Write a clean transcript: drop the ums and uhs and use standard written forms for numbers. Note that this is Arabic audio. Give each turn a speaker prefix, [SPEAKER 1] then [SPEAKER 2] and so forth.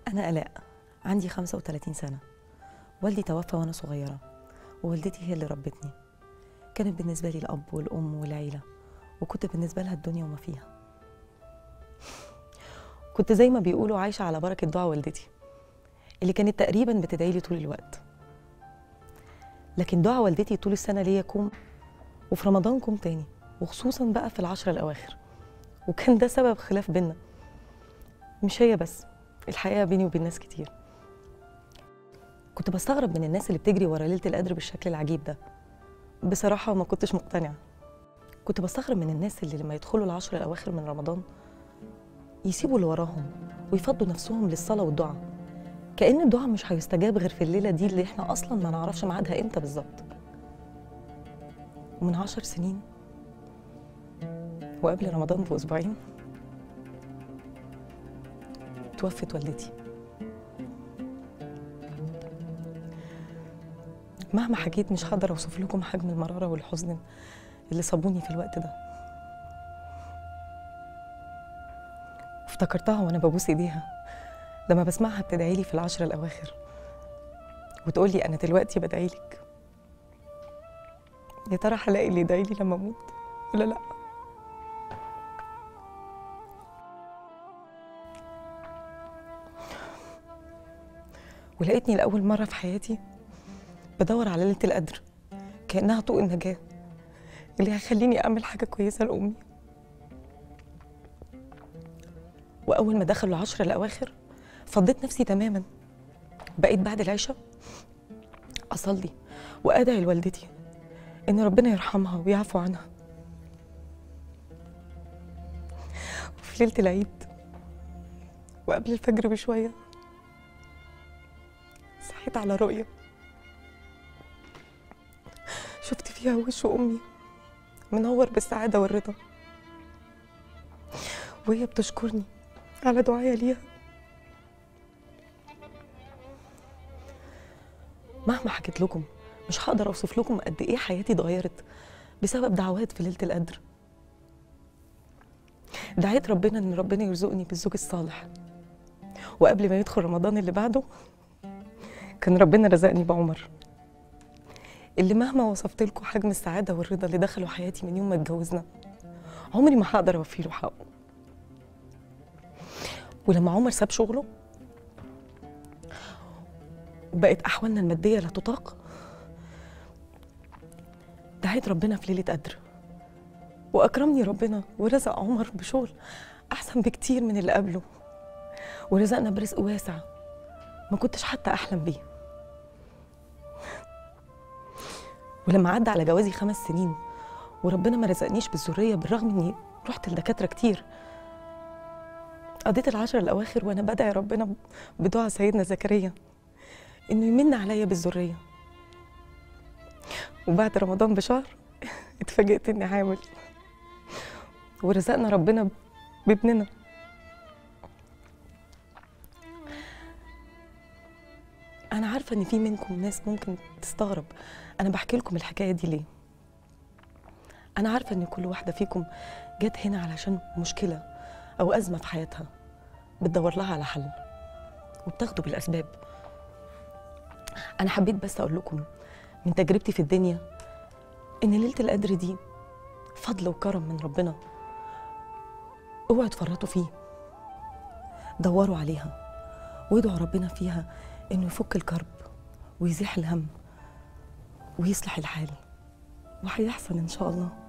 [SPEAKER 1] أنا آلاء، عندي 35 سنة. والدي توفى وأنا صغيرة، ووالدتي هي اللي ربتني. كانت بالنسبة لي الأب والأم والعيلة، وكنت بالنسبة لها الدنيا وما فيها. كنت زي ما بيقولوا عايشة على بركة دعاء والدتي اللي كانت تقريبا بتدعي لي طول الوقت. لكن دعاء والدتي طول السنة ليا كوم، وفي رمضان كوم تاني، وخصوصا بقى في العشرة الأواخر. وكان ده سبب خلاف بينا، مش هي بس، الحقيقة بيني وبين ناس كتير. كنت بستغرب من الناس اللي بتجري ورا ليلة القدر بالشكل العجيب ده. بصراحة ما كنتش مقتنعة. كنت بستغرب من الناس اللي لما يدخلوا العشر الأواخر من رمضان يسيبوا اللي وراهم ويفضوا نفسهم للصلاة والدعاء، كأن الدعاء مش هيستجاب غير في الليلة دي اللي احنا أصلا ما نعرفش ميعادها امتى بالظبط. ومن 10 سنين وقبل رمضان بأسبوعين توفت والدتي. مهما حكيت مش هقدر اوصف لكم حجم المرارة والحزن اللي صابوني في الوقت ده. افتكرتها وانا ببوس ايديها لما بسمعها بتدعي لي في العشرة الأواخر وتقول لي أنا دلوقتي بدعي لك. يا ترى هلاقي اللي يدعي لي لما أموت ولا لأ؟ ولقيتني لأول مرة في حياتي بدور على ليلة القدر كأنها طوق النجاة اللي هيخليني أعمل حاجة كويسة لأمي. وأول ما دخلوا العشرة الأواخر فضيت نفسي تماما. بقيت بعد العشاء أصلي وأدعي لوالدتي إن ربنا يرحمها ويعفو عنها. وفي ليلة العيد وقبل الفجر بشوية صحيت على رؤية شفت فيها وش أمي منور بالسعادة والرضا، وهي بتشكرني على دعايا ليها. مهما حكيت لكم مش هقدر اوصف لكم قد ايه حياتي اتغيرت بسبب دعوات في ليلة القدر. دعيت ربنا ان ربنا يرزقني بالزوج الصالح، وقبل ما يدخل رمضان اللي بعده كان ربنا رزقني بعمر، اللي مهما وصفت لكم حجم السعادة والرضا اللي دخلوا حياتي من يوم ما اتجوزنا عمري ما هقدر اوفي له حقه. ولما عمر ساب شغله وبقت احوالنا المادية لا تطاق، دعيت ربنا في ليلة قدر واكرمني ربنا ورزق عمر بشغل احسن بكتير من اللي قبله، ورزقنا برزق واسع ما كنتش حتى احلم بيه. ولما عدى على جوازي 5 سنين وربنا ما رزقنيش بالذريه بالرغم اني رحت لدكاتره كتير، قضيت العشر الاواخر وانا بدعي ربنا بدعاء سيدنا زكريا انه يمن عليا بالذريه. وبعد رمضان بشهر اتفاجئت اني حامل ورزقنا ربنا بابننا. انا عارفه ان في منكم ناس ممكن تستغرب انا بحكي لكم الحكايه دي ليه. انا عارفه ان كل واحده فيكم جت هنا علشان مشكله او ازمه في حياتها بتدور لها على حل وبتاخده بالاسباب. انا حبيت بس اقول لكم من تجربتي في الدنيا ان ليله القدر دي فضل وكرم من ربنا، اوعوا تفرطوا فيه، دوروا عليها وادعوا ربنا فيها انه يفك الكرب ويزيح الهم ويصلح الحال، وهيحصل ان شاء الله.